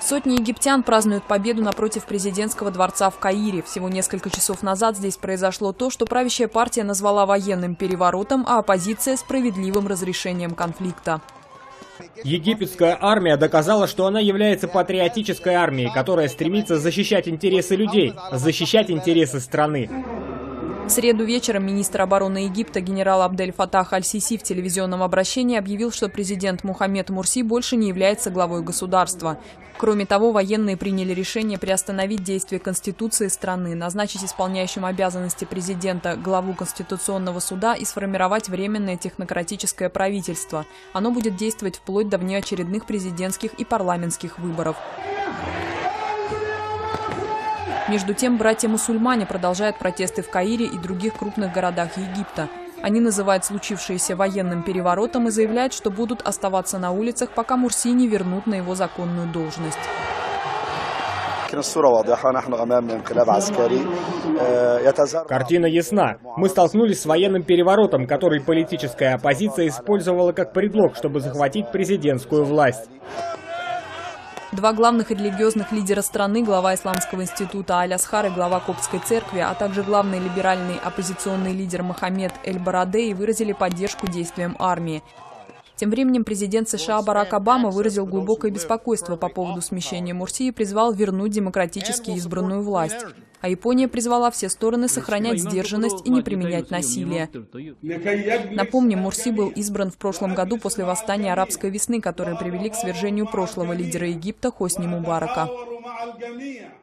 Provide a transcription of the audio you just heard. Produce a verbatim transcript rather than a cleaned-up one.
Сотни египтян празднуют победу напротив президентского дворца в Каире. Всего несколько часов назад здесь произошло то, что правящая партия назвала военным переворотом, а оппозиция – справедливым разрешением конфликта. Египетская армия доказала, что она является патриотической армией, которая стремится защищать интересы людей, защищать интересы страны. В среду вечером министр обороны Египта генерал Абдель-Фатах Аль-Сиси в телевизионном обращении объявил, что президент Мухаммед Мурси больше не является главой государства. Кроме того, военные приняли решение приостановить действие Конституции страны, назначить исполняющим обязанности президента главу Конституционного суда и сформировать временное технократическое правительство. Оно будет действовать вплоть до внеочередных президентских и парламентских выборов. Между тем, братья-мусульмане продолжают протесты в Каире и других крупных городах Египта. Они называют случившееся военным переворотом и заявляют, что будут оставаться на улицах, пока Мурси не вернут на его законную должность. Картина ясна. Мы столкнулись с военным переворотом, который политическая оппозиция использовала как предлог, чтобы захватить президентскую власть. Два главных религиозных лидера страны, глава Исламского института Аль-Асхар и глава Коптской церкви, а также главный либеральный оппозиционный лидер Мохаммед Эль-Барадей выразили поддержку действиям армии. Тем временем президент США Барак Обама выразил глубокое беспокойство по поводу смещения Мурси и призвал вернуть демократически избранную власть. А Япония призвала все стороны сохранять сдержанность и не применять насилие. Напомним, Мурси был избран в прошлом году после восстания арабской весны, которые привели к свержению прошлого лидера Египта Хосни Мубарака.